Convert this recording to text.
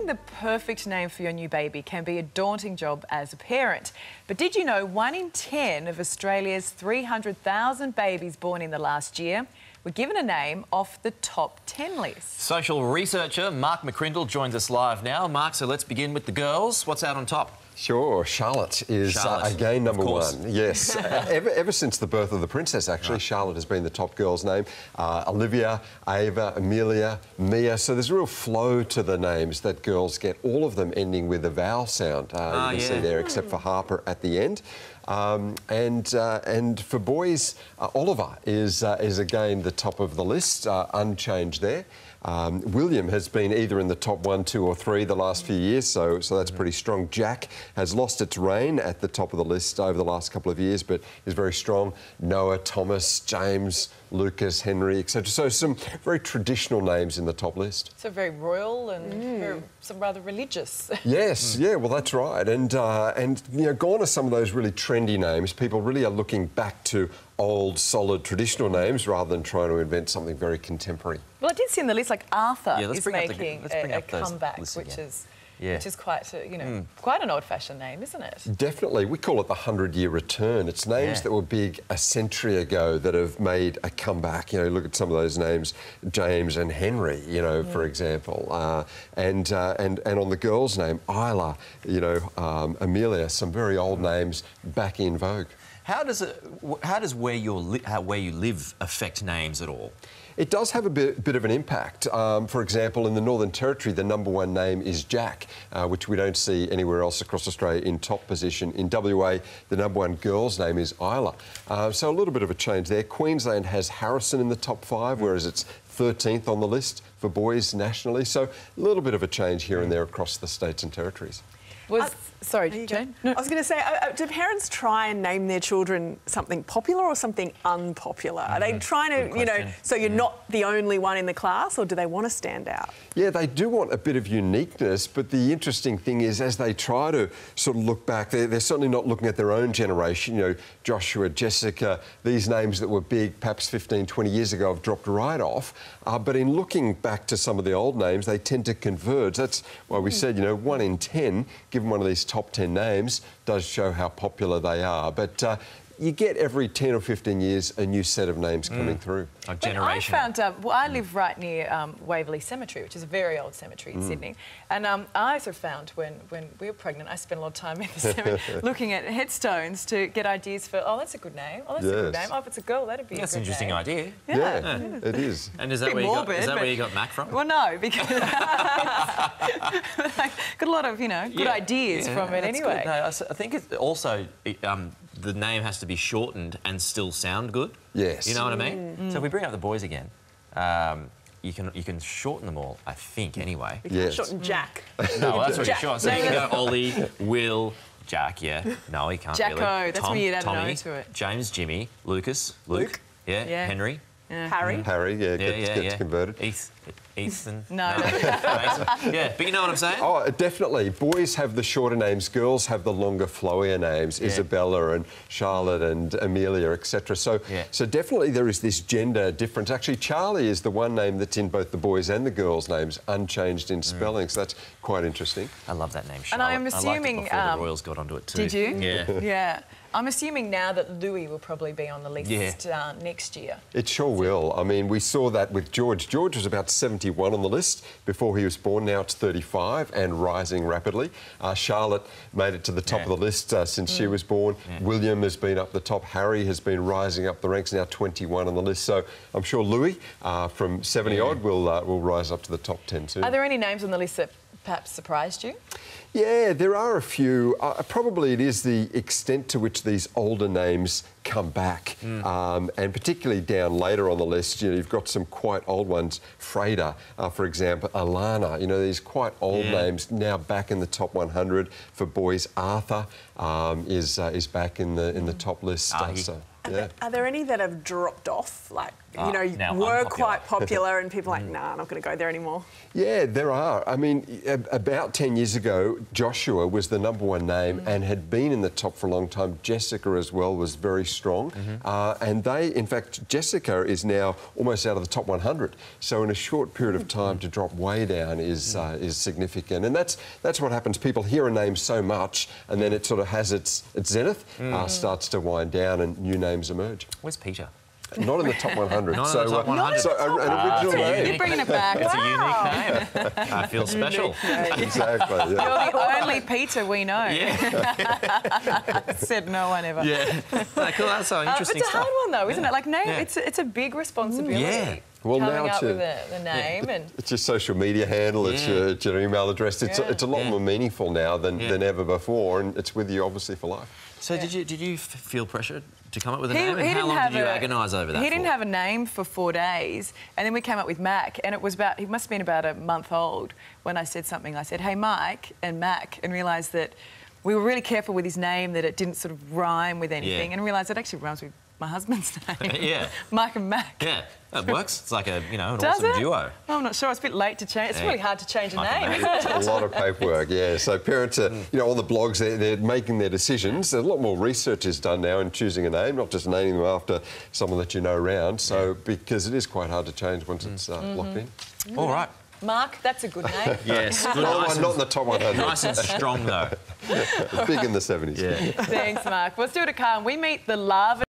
the perfect name for your new baby can be a daunting job as a parent. But did you know 1 in 10 of Australia's 300,000 babies born in the last year were given a name off the top 10 list? Social researcher Mark McCrindle joins us live now. Mark, so let's begin with the girls. What's out on top? Sure, Charlotte is again number one. Yes, ever since the birth of the princess, actually, right. Charlotte has been the top girl's name. Olivia, Ava, Amelia, Mia. So there's a real flow to the names that girls get, all of them ending with a vowel sound. You can see there, except for Harper at the end. And for boys, Oliver is again the top of the list, unchanged there. William has been either in the top 1, 2 or 3 the last few years, so that's pretty strong. Jack has lost its reign at the top of the list over the last couple of years, but is very strong. Noah, Thomas, James, Lucas, Henry, etc. So some very traditional names in the top list. So very royal and some rather religious. Yes, yeah, well that's right. And you know, gone are some of those really trendy names. People really are looking back to old, solid, traditional names rather than trying to invent something very contemporary. Well, I did see in the list, like Arthur is making a comeback, which is quite, quite an old-fashioned name, isn't it? Definitely. We call it the 100-year return. It's names that were big a century ago that have made a comeback. You know, look at some of those names, James and Henry, you know, for example. And on the girl's name, Isla, you know, Amelia, some very old names back in vogue. How does where you live affect names at all? It does have a bit of an impact. For example, in the Northern Territory, the #1 name is Jack, which we don't see anywhere else across Australia in top position. In WA, the #1 girl's name is Isla. So a little bit of a change there. Queensland has Harrison in the top 5, whereas it's 13th on the list for boys nationally. So a little bit of a change here and there across the states and territories. Sorry, Jane? No. I was going to say, do parents try and name their children something popular or something unpopular? Are they trying to, you know, so you're not the only one in the class, or do they want to stand out? Yeah, they do want a bit of uniqueness, but the interesting thing is, as they try to sort of look back, they're certainly not looking at their own generation. You know, Joshua, Jessica, these names that were big perhaps 15, 20 years ago have dropped right off. But in looking back to some of the old names, they tend to converge. That's why we said, you know, 1 in 10, given one of these top 10 names, does show how popular they are. But you get every 10 or 15 years a new set of names coming through. A generation. I found, I live right near Waverley Cemetery, which is a very old cemetery in Sydney. And I also found when we were pregnant, I spent a lot of time in the cemetery looking at headstones to get ideas for, oh, that's a good name. Oh, that's a good name. Oh, if it's a girl, that'd be a good name. That's an interesting idea. Yeah, it is. And is that where you got Mac from? Well, no, because I got a lot of, good ideas from it anyway. No, I think it also... the name has to be shortened and still sound good. Yes. You know what I mean? So if we bring up the boys again, you can shorten them all, I think, anyway. You can't shorten Jack. No, that's what you're short. So you can go Ollie, Will, Jack, No, he can't Jacko, really. that's when you'd add Tommy, an O to it. James, Jimmy, Lucas, Luke. Henry. Harry. Harry, gets converted. Ethan. No. Yeah, but you know what I'm saying? Oh, definitely. Boys have the shorter names, girls have the longer, flowier names, Isabella and Charlotte and Amelia, etc. So definitely there is this gender difference. Actually, Charlie is the one name that's in both the boys' and the girls' names, unchanged in spelling, so that's quite interesting. I love that name, Charlotte. And I'm assuming... I liked it before the Royals got onto it too. Did you? Yeah. Yeah. I'm assuming now that Louis will probably be on the list next year. It sure will. I mean, we saw that with George. George was about 71 on the list before he was born. Now it's 35 and rising rapidly. Charlotte made it to the top of the list since she was born. William has been up the top. Harry has been rising up the ranks, now 21 on the list. So I'm sure Louis from 70-odd will rise up to the top 10 too. Are there any names on the list that perhaps surprised you? Yeah, there are a few. Probably it is the extent to which these older names come back, and particularly down later on the list. You know, you've got some quite old ones. Freda, for example, Alana. You know, these quite old names now back in the top 100 for boys. Arthur is back in the top list. Yeah. Are there any that have dropped off? Like, now were unpopular. quite popular and people are like, nah, I'm not going to go there anymore? Yeah, there are. I mean, about 10 years ago, Joshua was the #1 name and had been in the top for a long time. Jessica as well was very strong. And they, in fact, Jessica is now almost out of the top 100. So in a short period of time to drop way down is significant. And that's what happens. People hear a name so much and then it sort of has its zenith, starts to wind down and new names emerge. Where's Peter? Not in the top 100. Not in the top 100. So an original name. You're bringing it back. It's a unique name. I feel special. Exactly. Yeah. You're the only Peter we know. Yeah. Said no one ever. Yeah. Cool. That's so interesting it's a stuff. hard one though, isn't it? Like name, it's a big responsibility. Yeah. Well, coming now up to- with the name and It's your social media handle, it's your email address. It's a lot more meaningful now than ever before, and it's with you obviously for life. So did you feel pressure to come up with a He- name? he And how didn't long have did you a- agonise over that he didn't for? have a name for 4 days, and then we came up with Mac, and it was he must have been about a month old when I said something. I said, hey, Mike and Mac, and realised that we were really careful with his name, that it didn't sort of rhyme with anything, and realised it actually rhymes with my husband's name. Yeah. Mike and Mac. Yeah, that works. It's like an Does awesome it? duo. Oh, I'm not sure. It's a bit late to change. It's Yeah. really hard to change a Mike and name, Mac. isn't it? A lot of paperwork, yeah. So parents are, all the blogs, they're making their decisions. There's a lot more research is done now in choosing a name, not just naming them after someone that you know around. So, because it is quite hard to change once it's locked in. All right. Mark, that's a good name. Yes. Good. Not in the top 100. Nice and strong, though. Big in the 70s. Yeah. Thanks, Mark. Let's do it a car. We meet the lava